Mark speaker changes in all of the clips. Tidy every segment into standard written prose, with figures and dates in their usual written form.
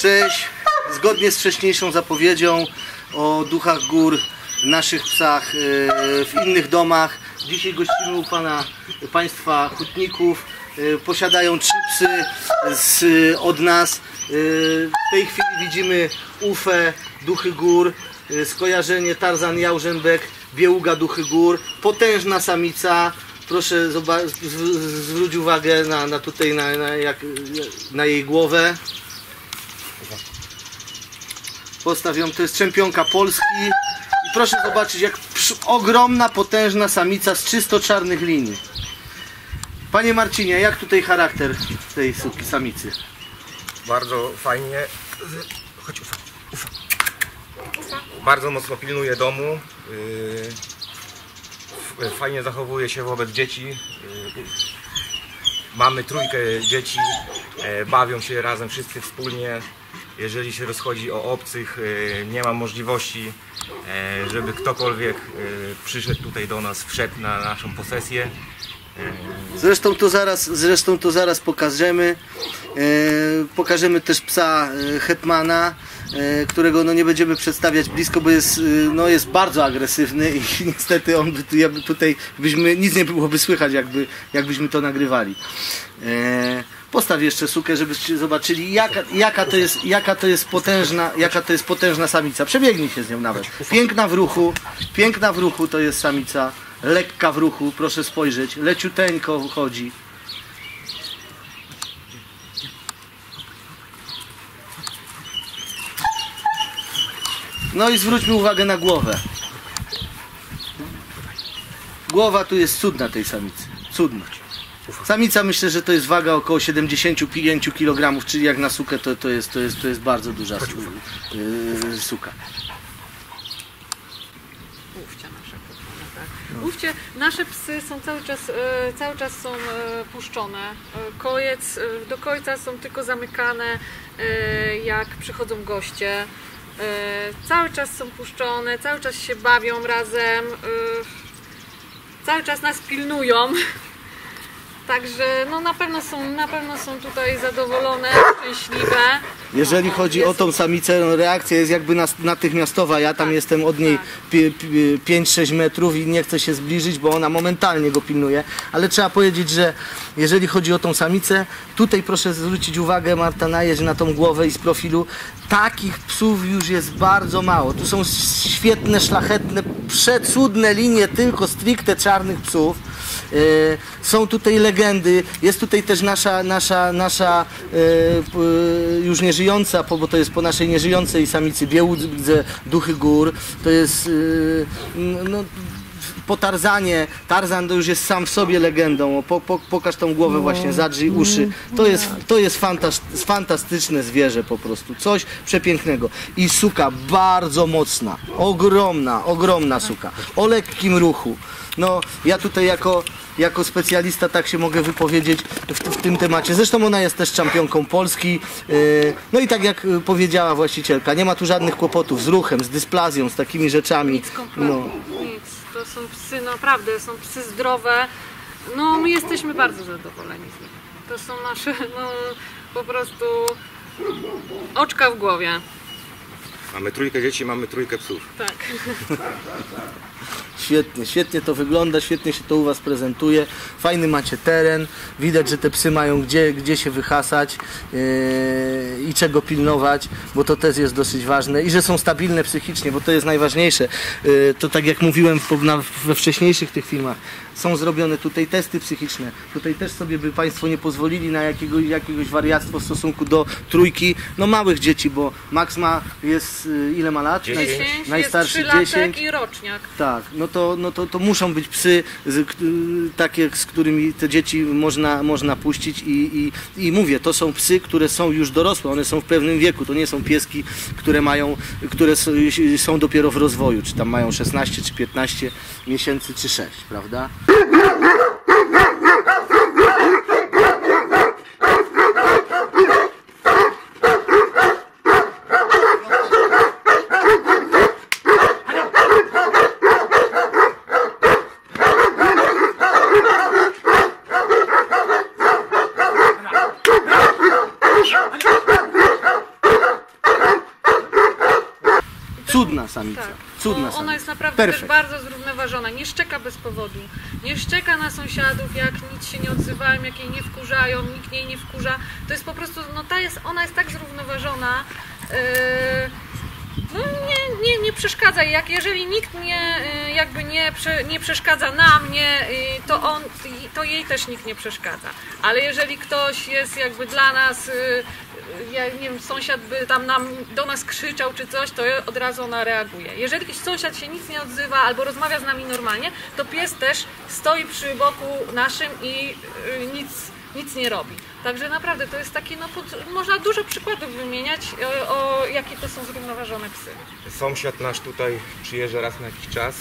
Speaker 1: Cześć! Zgodnie z wcześniejszą zapowiedzią o duchach gór, naszych psach w innych domach, dzisiaj gościmy u państwa hutników. Posiadają 3 psy od nas. W tej chwili widzimy Ufę, duchy gór, skojarzenie Tarzan Jałżębek, Bieługa, duchy gór, potężna samica. Proszę zwróć uwagę na jej głowę. Postawiam, to jest czempionka Polski. I proszę zobaczyć, jak ogromna, potężna samica z czysto czarnych linii. Panie Marcinie, jak tutaj charakter tej samicy?
Speaker 2: Bardzo fajnie. Chodź, Ufa. Ufa. Bardzo mocno pilnuje domu. Fajnie zachowuje się wobec dzieci. Mamy 3 dzieci. Bawią się razem wszyscy wspólnie. Jeżeli się rozchodzi o obcych, nie ma możliwości, żeby ktokolwiek przyszedł tutaj do nas, wszedł na naszą posesję.
Speaker 1: Zresztą to zaraz pokażemy. Pokażemy też psa hetmana, którego nie będziemy przedstawiać blisko, bo jest bardzo agresywny i niestety on by tutaj nic nie byłoby słychać, jakbyśmy to nagrywali. Postaw jeszcze sukę, żebyście zobaczyli, jaka to jest potężna samica. Przebiegnij się z nią nawet. Piękna w ruchu to jest samica. Lekka w ruchu, proszę spojrzeć. Leciuteńko chodzi. No i zwróćmy uwagę na głowę. Głowa tu jest cudna tej samicy. Cudna. Samica, myślę, że to jest waga około 75 kg, czyli jak na sukę to jest bardzo duża suka.
Speaker 3: Ówcie, nasze psy są cały czas są puszczone. Do końca są tylko zamykane, jak przychodzą goście. Cały czas są puszczone, cały czas się bawią razem, cały czas nas pilnują. Także no na pewno są tutaj zadowolone, szczęśliwe.
Speaker 1: Jeżeli chodzi o tą samicę, reakcja jest jakby natychmiastowa. Ja tam jestem od niej 5-6 metrów i nie chcę się zbliżyć, bo ona momentalnie go pilnuje. Ale trzeba powiedzieć, że jeżeli chodzi o tą samicę, tutaj proszę zwrócić uwagę, Marta, najedź na tą głowę i z profilu. Takich psów już jest bardzo mało. Tu są świetne, szlachetne, przecudne linie tylko stricte czarnych psów. Są tutaj legendy, jest tutaj też nasza już nieżyjąca, bo to jest po naszej nieżyjącej samicy Biełudze, duchy gór. To jest po Tarzanie. Tarzan to już jest sam w sobie legendą. Pokaż tą głowę właśnie, zadrzyj uszy. To jest fantastyczne zwierzę po prostu. Coś przepięknego. I suka bardzo mocna. Ogromna suka. O lekkim ruchu. No, ja tutaj jako specjalista tak się mogę wypowiedzieć w tym temacie. Zresztą ona jest też czempionką Polski. No i tak jak powiedziała właścicielka, nie ma tu żadnych kłopotów z ruchem, z dysplazją, z takimi rzeczami.
Speaker 3: Nic kompletnie, nic. To są psy, naprawdę, są psy zdrowe. No, my jesteśmy bardzo zadowoleni z nich. To są nasze, po prostu oczka w głowie.
Speaker 2: Mamy 3 dzieci, mamy 3 psów.
Speaker 3: Tak.
Speaker 1: Świetnie to wygląda, świetnie się to u Was prezentuje. Fajny macie teren, widać, że te psy mają gdzie się wyhasać i czego pilnować, bo to też jest dosyć ważne. I że są stabilne psychicznie, bo to jest najważniejsze. To tak jak mówiłem we wcześniejszych tych filmach, są zrobione tutaj testy psychiczne. Tutaj też sobie by Państwo nie pozwolili na jakiegoś wariactwo w stosunku do 3 małych dzieci, bo Max ile ma lat?
Speaker 3: 10,
Speaker 1: najstarszy
Speaker 3: jest 3 latek i roczniak.
Speaker 1: Tak, to muszą być psy takie, z którymi te dzieci można puścić i mówię, to są psy, które są już dorosłe, one są w pewnym wieku, to nie są pieski, które są dopiero w rozwoju, czy tam mają 16 czy 15 miesięcy czy 6, prawda? Cudna samica.
Speaker 3: Tak.
Speaker 1: Cudna
Speaker 3: Ona
Speaker 1: samica.
Speaker 3: jest naprawdę
Speaker 1: Perfekt.
Speaker 3: też bardzo zrównoważona. Nie szczeka bez powodu. Nie szczeka na sąsiadów, jak nic się nie odzywają, jak jej nie wkurzają, nikt jej nie wkurza. To jest po prostu, no ona jest tak zrównoważona. No nie przeszkadza. Jeżeli nikt nie przeszkadza nam, to jej też nikt nie przeszkadza. Ale jeżeli ktoś jest jakby dla nas, ja nie wiem, sąsiad by tam do nas krzyczał czy coś, to od razu ona reaguje. Jeżeli jakiś sąsiad się nic nie odzywa albo rozmawia z nami normalnie, to pies też stoi przy boku naszym i nic nie robi. Także naprawdę to jest takie, można dużo przykładów wymieniać, jakie to są zrównoważone psy.
Speaker 2: Sąsiad nasz tutaj przyjeżdża raz na jakiś czas.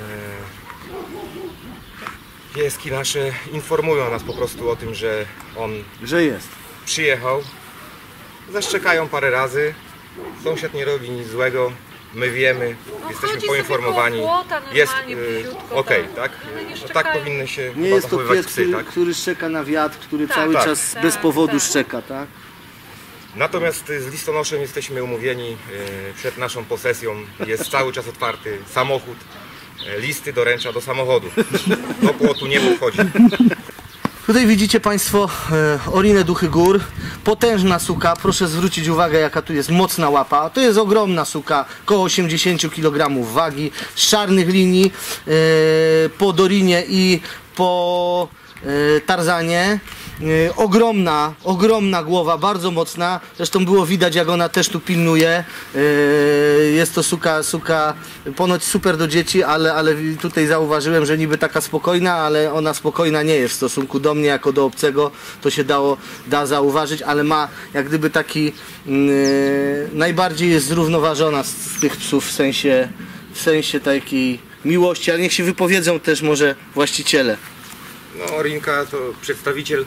Speaker 2: Pieski nasze informują nas po prostu o tym, że on
Speaker 1: Że jest.
Speaker 2: przyjechał. Zaszczekają parę razy. Sąsiad nie robi nic złego. My wiemy, jesteśmy
Speaker 3: chodzi
Speaker 2: poinformowani.
Speaker 3: sobie koło płota
Speaker 2: Jest
Speaker 3: normalnie, bliziutko,
Speaker 2: okej,
Speaker 3: tak.
Speaker 2: tak?
Speaker 3: Ale nie
Speaker 2: No tak
Speaker 3: szczekają.
Speaker 2: powinny się
Speaker 1: Nie
Speaker 2: chyba
Speaker 1: jest to
Speaker 2: zachowywać
Speaker 1: pies,
Speaker 2: psy, tak?
Speaker 1: który szczeka na wiatr, który
Speaker 3: Tak,
Speaker 1: cały
Speaker 2: tak.
Speaker 1: czas
Speaker 3: Tak,
Speaker 1: bez powodu
Speaker 3: tak.
Speaker 1: szczeka, tak?
Speaker 2: Natomiast z listonoszem jesteśmy umówieni przed naszą posesją. Jest cały czas otwarty samochód. Listy doręcza do samochodu. Do płotu nie podchodzi.
Speaker 1: Tutaj widzicie Państwo Orinę Duchy Gór, potężna suka, proszę zwrócić uwagę jaka tu jest mocna łapa, to jest ogromna suka, około 80 kg wagi, z czarnych linii po Dorinie i po Tarzanie. Ogromna głowa, bardzo mocna, zresztą było widać jak ona też tu pilnuje. Jest to suka ponoć super do dzieci, ale tutaj zauważyłem, że niby taka spokojna, ale ona spokojna nie jest w stosunku do mnie jako do obcego, to się da zauważyć, ale ma jak gdyby taki najbardziej jest zrównoważona z tych psów w sensie takiej miłości, ale niech się wypowiedzą też może właściciele.
Speaker 2: No, Orinka to przedstawiciel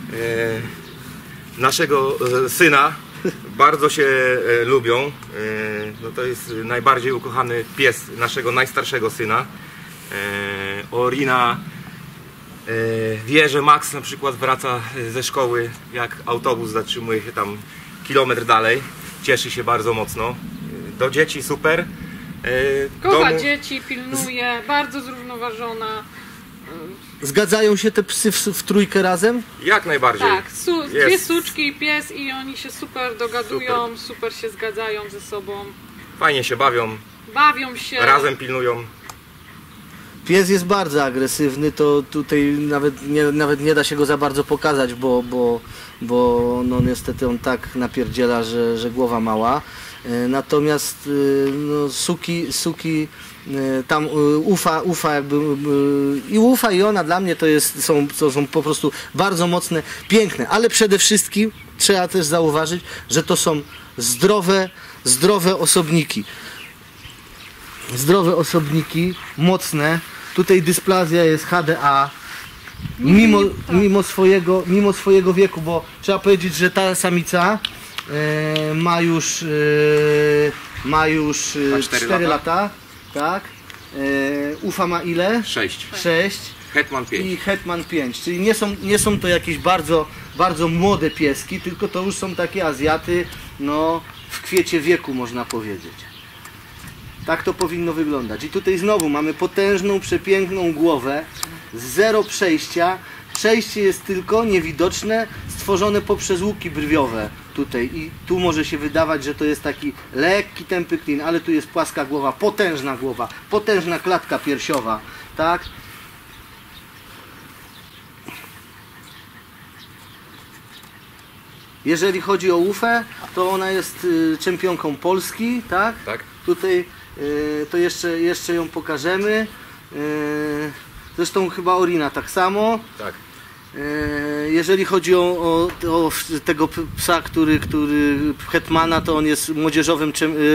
Speaker 2: naszego syna. Bardzo się lubią. No, to jest najbardziej ukochany pies naszego najstarszego syna. Orina wie, że Max na przykład wraca ze szkoły, jak autobus zatrzymuje się tam kilometr dalej. Cieszy się bardzo mocno. Do dzieci super.
Speaker 3: Kocha dzieci, pilnuje, bardzo zrównoważona.
Speaker 1: Zgadzają się te psy w trójkę razem?
Speaker 2: Jak najbardziej.
Speaker 3: Tak, dwie suczki i pies i oni się super dogadują, super się zgadzają ze sobą.
Speaker 2: Fajnie się
Speaker 3: Bawią się.
Speaker 2: razem pilnują.
Speaker 1: Pies jest bardzo agresywny, to tutaj nawet nie da się go za bardzo pokazać, bo no niestety on tak napierdziela, że głowa mała. Natomiast no, suki tam ufa jakby i ufa i ona dla mnie to są po prostu bardzo mocne, piękne, ale przede wszystkim trzeba też zauważyć, że to są zdrowe osobniki. Zdrowe osobniki, mocne. Tutaj dysplazja jest HDA. Mimo swojego wieku, bo trzeba powiedzieć, że ta samica ma już 4 lata. Tak. Ufa ma ile?
Speaker 2: 6.
Speaker 1: 6.
Speaker 2: Hetman 5.
Speaker 1: I Hetman 5, czyli nie są to jakieś bardzo młode pieski, tylko to już są takie Azjaty, no w kwiecie wieku można powiedzieć. Tak to powinno wyglądać. I tutaj znowu mamy potężną, przepiękną głowę, zero przejścia. Przejście jest tylko niewidoczne, stworzone poprzez łuki brwiowe tutaj. I tu może się wydawać, że to jest taki lekki, tępy klin, ale tu jest płaska głowa, potężna klatka piersiowa, tak? Jeżeli chodzi o Ufę, to ona jest czempionką Polski, tak?
Speaker 2: Tak.
Speaker 1: Tutaj to jeszcze ją pokażemy. Zresztą chyba Orina tak samo.
Speaker 2: Tak.
Speaker 1: Jeżeli chodzi o tego psa, który Hetmana, to on jest młodzieżowym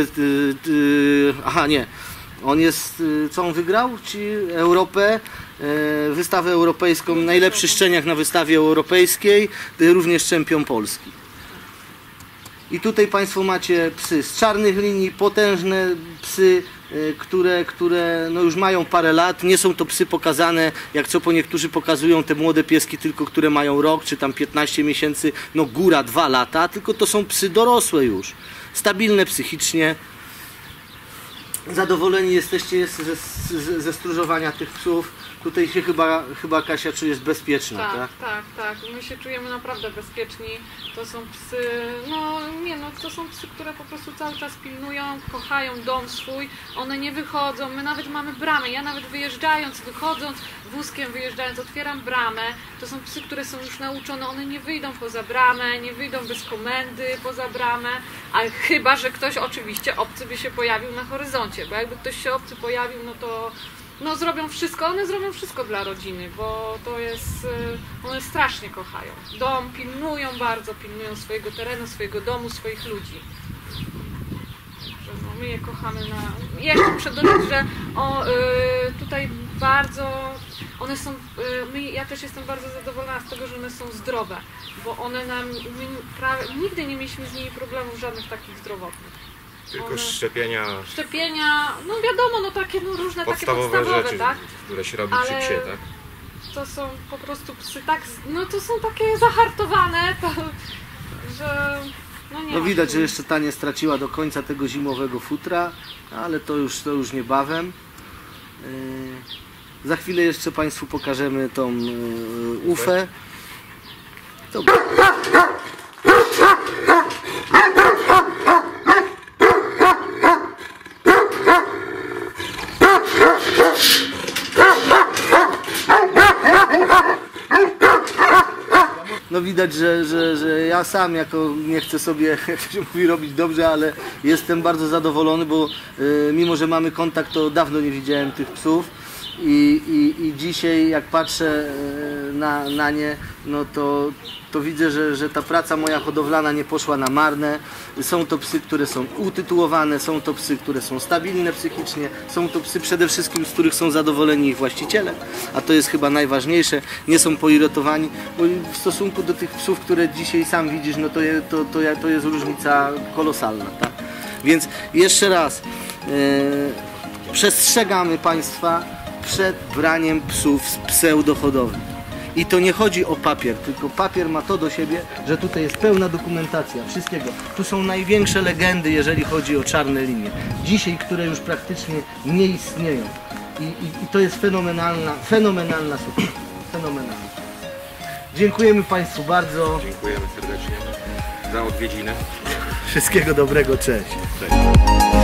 Speaker 1: on jest, co on wygrał? Europę, wystawę europejską, najlepszy szczeniak na wystawie europejskiej, również czempion Polski. I tutaj Państwo macie psy z czarnych linii, potężne psy, które no już mają parę lat. Nie są to psy pokazane, jak co po niektórzy pokazują, te młode pieski tylko, które mają rok, czy tam 15 miesięcy, no góra 2 lata, tylko to są psy dorosłe już, stabilne psychicznie. zadowoleni jesteście ze stróżowania tych psów? Tutaj się chyba Kasia czujesz bezpieczna, tak?
Speaker 3: Tak. My się czujemy naprawdę bezpieczni. To są psy, to są psy, które po prostu cały czas pilnują, kochają dom swój. One nie wychodzą, my nawet mamy bramę. Ja nawet wychodząc wózkiem wyjeżdżając, otwieram bramę. To są psy, które są już nauczone, one nie wyjdą poza bramę, nie wyjdą bez komendy poza bramę, ale chyba, że ktoś oczywiście obcy by się pojawił na horyzoncie, bo jakby ktoś się obcy pojawił, no to zrobią wszystko, one zrobią wszystko dla rodziny, bo to jest, one strasznie kochają dom, pilnują swojego terenu, swojego domu, swoich ludzi. Także my je kochamy Jeszcze muszę dodać, że tutaj bardzo, one są, ja też jestem bardzo zadowolona z tego, że one są zdrowe, bo one nigdy nie mieliśmy z nimi problemów żadnych takich zdrowotnych.
Speaker 2: Tylko szczepienia,
Speaker 3: wiadomo, takie różne
Speaker 2: podstawowe
Speaker 3: takie podstawowe,
Speaker 2: rzeczy,
Speaker 3: tak?
Speaker 2: które się robi przy psie, tak?
Speaker 3: To są po prostu psy to są takie zahartowane, że nie ma
Speaker 1: widać,
Speaker 3: siły.
Speaker 1: że jeszcze ta nie straciła do końca tego zimowego futra, ale to już niebawem. Za chwilę jeszcze Państwu pokażemy tą ufę. Widać, że ja sam nie chcę sobie, jak to się mówi, robić dobrze, ale jestem bardzo zadowolony, bo mimo, że mamy kontakt, to dawno nie widziałem tych psów i dzisiaj jak patrzę na nie, no to widzę, że ta praca moja hodowlana nie poszła na marne. Są to psy, które są utytułowane, są to psy, które są stabilne psychicznie, są to psy przede wszystkim, z których są zadowoleni ich właściciele, a to jest chyba najważniejsze, nie są poirytowani, bo w stosunku do tych psów, które dzisiaj sam widzisz, no to jest różnica kolosalna, tak? Więc jeszcze raz przestrzegamy Państwa przed braniem psów z pseudohodowli. I to nie chodzi o papier, tylko papier ma to do siebie, że tutaj jest pełna dokumentacja wszystkiego. Tu są największe legendy, jeżeli chodzi o czarne linie. Dzisiaj, które już praktycznie nie istnieją. I to jest fenomenalna służba. Fenomenalna. Dziękujemy Państwu bardzo.
Speaker 2: Dziękujemy serdecznie za odwiedziny.
Speaker 1: Wszystkiego dobrego, cześć.
Speaker 2: Cześć.